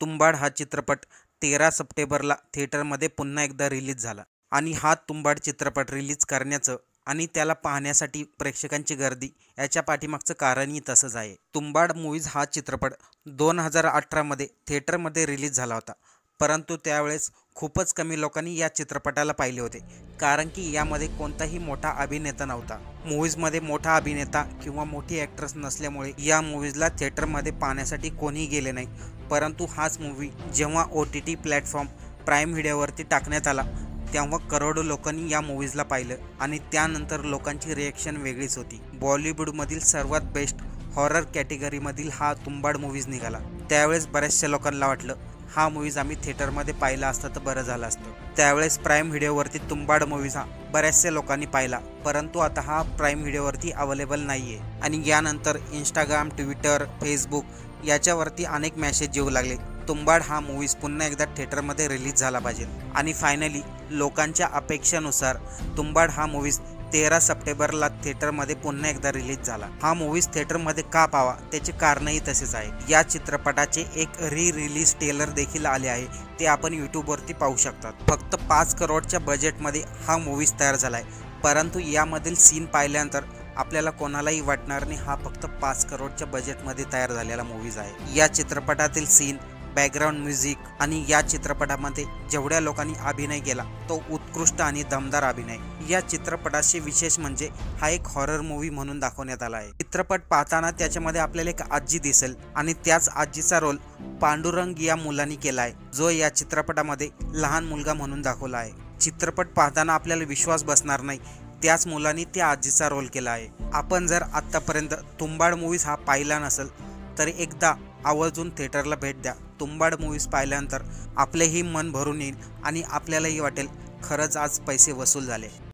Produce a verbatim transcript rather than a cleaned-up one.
तुंबाड हा चित्रपट तेरा सप्टेंबरला थिएटरमध्ये पुन्हा एकदा रिलीज झाला आणि हा तुंबाड चित्रपट रिलीज करण्याचं आणि त्याला पाहण्यासाठी प्रेक्षकांची गर्दी याच्या पाठीमागचं कारणही तसंच आहे। तुंबाड मूव्हीज हा चित्रपट दोन हजार अठरामध्ये थिएटरमध्ये रिलीज झाला होता, परंतु त्यावेळेस खूपच कमी लोकांनी या चित्रपटाला पाहिले होते, कारण की यामध्ये कोणताही मोठा अभिनेता नव्हता। मूव्हीजमध्ये मोठा अभिनेता किंवा मोठी ॲक्ट्रेस नसल्यामुळे या मूव्हीजला थिएटरमध्ये पाहण्यासाठी कोणीही गेले नाही। परंतु हाच मूव्ही जेव्हा O T T platform Prime व्हिडिओवरती टाकण्यात आला तेव्हा करोडो लोकांनी या मूव्हीजला पाहिलं आणि त्यानंतर लोकांची रिॲक्शन वेगळीच होती। बॉलिवूडमधील सर्वात बेस्ट हॉरर कॅटेगरीमधील हा तुंबाड मूव्हीज निघाला। त्यावेळेस बऱ्याचशा लोकांना वाटलं हा मूव्हीज आम्ही थिएटरमध्ये पाहिला असता तर बरं झालं असतं। त्यावेळेस प्राईम व्हिडिओवरती तुंबाड मूव्हीज हा बऱ्याचशा लोकांनी पाहिला, परंतु आता हा प्राईम व्हिडिओवरती अवेलेबल नाही आहे आणि यानंतर इंस्टाग्राम, ट्विटर, फेसबुक याच्यावरती अनेक मेसेज येऊ लागले तुंबाड हा मूव्हीज पुन्हा एकदा थिएटरमध्ये रिलीज झाला पाहिजे आणि फायनली लोकांच्या अपेक्षेनुसार तुंबाड हा मूव्हीज तेरा सप्टेंबरला थिएटरमध्ये पुन्हा एकदा रिलीज झाला। हा मूव्हीज थिएटरमध्ये का पाहावा त्याचे कारणही तसेच आहे। या चित्रपटाचे एक री रिलीज ट्रेलर देखील आले आहे, ते आपण यूट्यूबवरती पाहू शकतात। फक्त पाच करोडच्या बजेटमध्ये हा मूव्हीज तयार झाला आहे, परंतु यामधील सीन पाहिल्यानंतर आपल्याला कोणालाही वाटणार नाही हा फक्त पाच करोडच्या बजेटमध्ये तयार झालेला मूव्हीज आहे। या चित्रपटातील सीन, बॅकग्राऊंड म्युझिक आणि या चित्रपटामध्ये जेवढ्या लोकांनी अभिनय केला तो उत्कृष्ट आणि दमदार अभिनय। या चित्रपटाचे विशेष म्हणजे हा एक हॉरर मूव्ही म्हणून दाखवण्यात आला आहे। चित्रपट पाहताना त्याच्यामध्ये आपल्याला एक आजी दिसेल आणि त्याच आजीचा रोल पांडुरंग या मुलांनी केला आहे, जो या चित्रपटामध्ये लहान मुलगा म्हणून दाखवला आहे। चित्रपट पाहताना आपल्याला विश्वास बसणार नाही त्याच मुलांनी त्या आजीचा रोल केला आहे। आपण जर आत्तापर्यंत तुंबाड मूव्हीज हा पाहिला नसेल तर एकदा आवर्जून थिएटरला भेट द्या। तुंबाड मूव्हीज पाहिल्यानंतर आपलेही मन भरून येईल आणि आपल्यालाही वाटेल खरंच आज पैसे वसूल झाले।